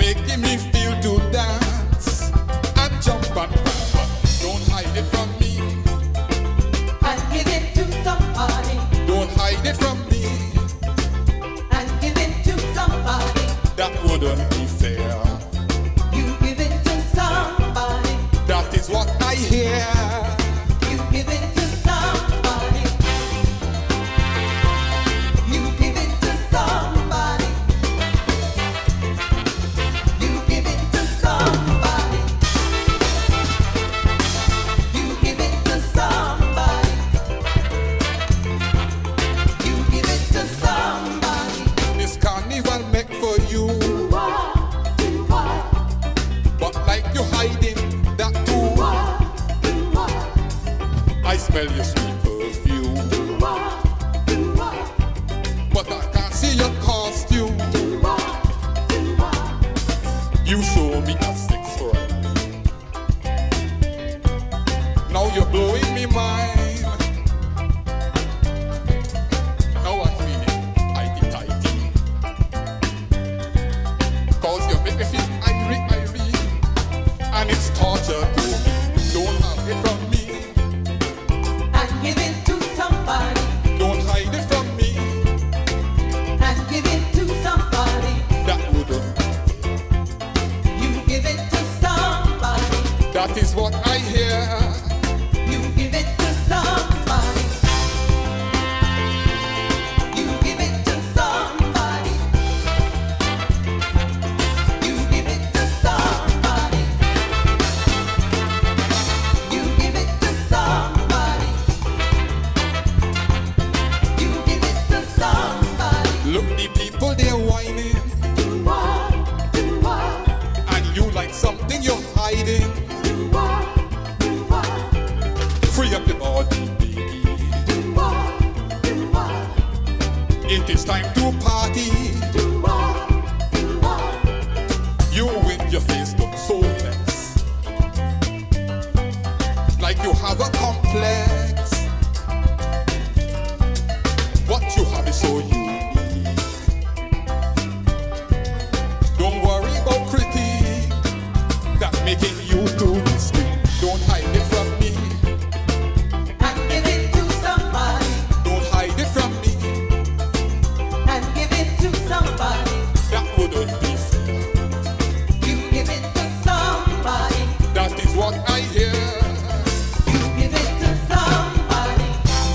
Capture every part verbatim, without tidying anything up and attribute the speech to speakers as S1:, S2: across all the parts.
S1: making me feel to dance and jump and prance, but don't hide it from me.
S2: And give it to somebody.
S1: Don't hide it from me.
S2: And give it to somebody.
S1: That wouldn't be fair.
S2: You give it to somebody.
S1: That is what I hear.
S2: You give it to somebody. You give it to somebody. You give it to somebody. You give it to somebody. You give it to somebody.
S1: This carnival make for you,
S2: Do what? Do what?
S1: but like you hiding that too.
S2: Do what? Do what?
S1: I smell your sweet perfume,
S2: Do what? Do what?
S1: but I can't see your costume.
S2: Do what? Do what?
S1: You show me a six foot. Now you're blowing me mind. Now I'm feeling tighty tighty. Cause you make me feel irie irie. And it's torture to me. Don't have it from me.
S2: And give it to somebody.
S1: Don't hide it from me.
S2: And give it to somebody.
S1: That wouldn't.
S2: You give it to somebody.
S1: That is what I hear.
S2: You give it to somebody. You give it to somebody. You give it to somebody. You give it to somebody. You give it to somebody.
S1: Look, the people they're whining.
S2: Do what? Do what?
S1: And you like something you're hiding.
S2: Do what? Do what?
S1: Free up your body, baby.
S2: Do what? Do what?
S1: It is time to party.
S2: Do what? Do what?
S1: You with your face look so vexed, like you have a complex. What you have is so unique. Don't worry about critique that making you too discreet. Don't hide it from me.
S2: And give it to somebody.
S1: Don't hide it from me.
S2: And give it to somebody.
S1: That wouldn't be fair.
S2: You give it to somebody.
S1: That is what I hear.
S2: You give it to somebody.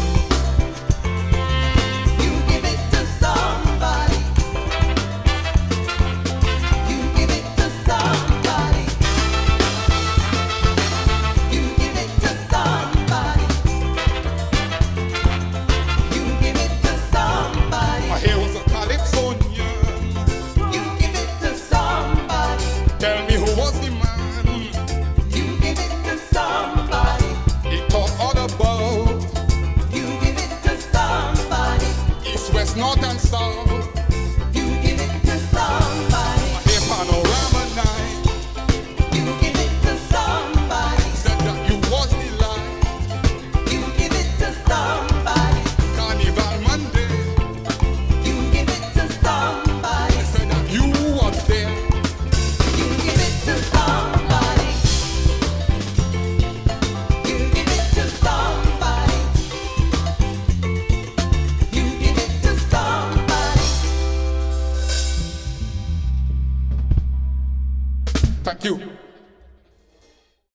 S2: You give it to somebody. You give it to somebody. You give it to somebody. You give it to somebody.
S1: I hear was a Calypsonian.
S2: You give it to somebody.
S1: Tell me who was the man
S2: You give it to somebody.
S1: he taught all about.
S2: You give it to somebody.
S1: East, west, north and south.
S2: You give it to somebody.
S1: I hear panorama night.
S2: You give it to somebody.
S1: Said that you was the light.
S2: You give it to somebody.
S1: Carnival Monday.
S2: You give it to somebody.
S1: Said that you was there.
S2: You give it to somebody. You give it to somebody. You give it to somebody.
S1: Thank you.